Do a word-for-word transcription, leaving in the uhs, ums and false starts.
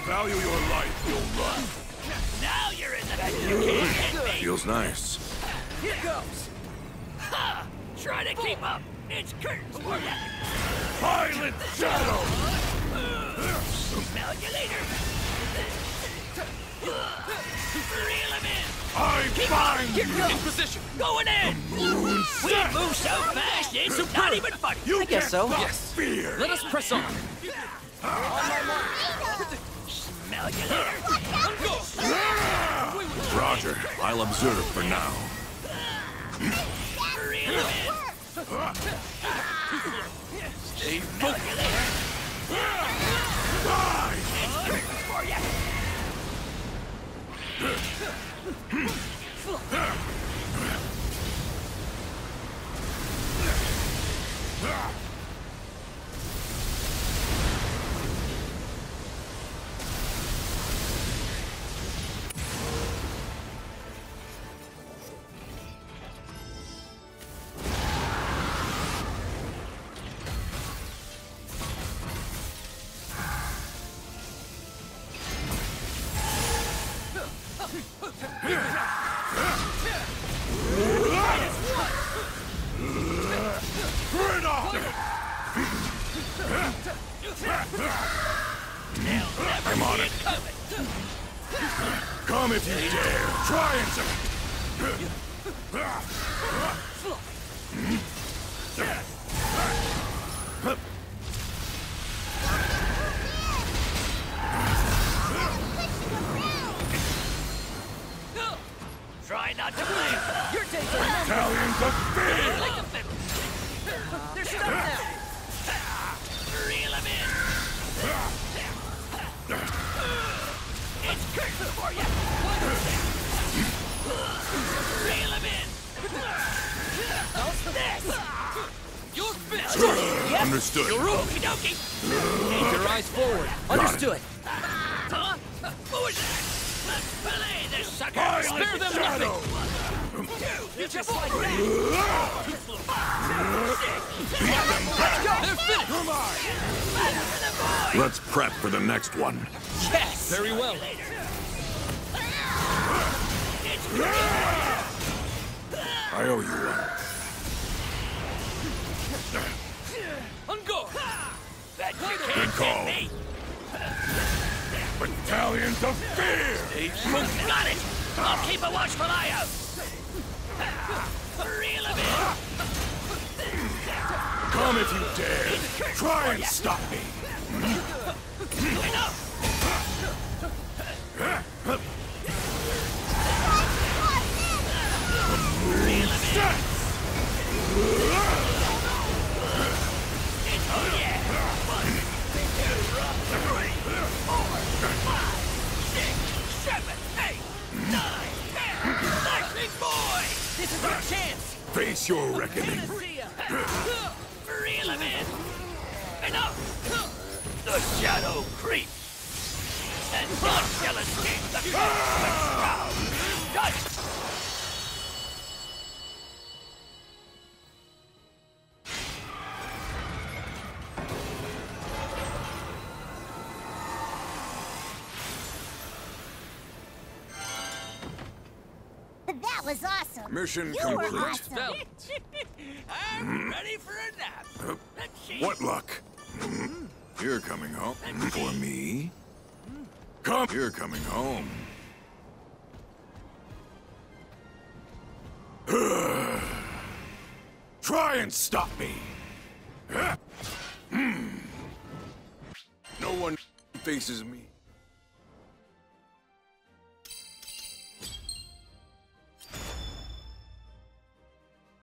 value your life, you'll run. Now you're in the bed. You can't hit me. Feels nice. Here goes. Ha! Try to keep up. It's curtains for you. Violent shadow! Smell you later. Reel him in. I find Here you! goes. In position. Going in. Moon We set! move so fast, it's not even funny. You I guess can't so. stop Yes. fear! Let us press on. Smell you later. Roger, I'll observe for now. Reel him in. Stay Smell you later. Die! It's curtains for you. Burn off! I'm on it. Come if you dare. Try and... Try not to blame. You're taking Italians of fear! like a fiddle. They're stuck now. Reel him in. It's curtains for you. Reel him in. This. You're finished. Yep. Understood. Okie dokie. Keep your eyes forward. Understood. Huh? Who is that? Let's fillet this sucker. Violent Spare them shadow! You just like that. They're finished. Come on! Let's prep for the next one. Yes. Very well. I owe you one. Ungo. Bet you Good can't call. hit me. Battalions of fear! Got it. I'll keep a watchful eye out. Reel him in. Come if you dare! Try and stop me! Enough. Reel him in. Set! It's oh yeah. One, two, three, four, five, six, seven, eight, nine, ten. Lightning boy. This is our chance. Face your reckoning. Reel him in. Enough. The shadow creeps. And none shall escape the crowd. Done. That was awesome. Mission You were complete. awesome. I'm ready for a nap. Let's see. What luck? You're coming home. For me? Come. You're coming home. Try and stop me. No one faces me.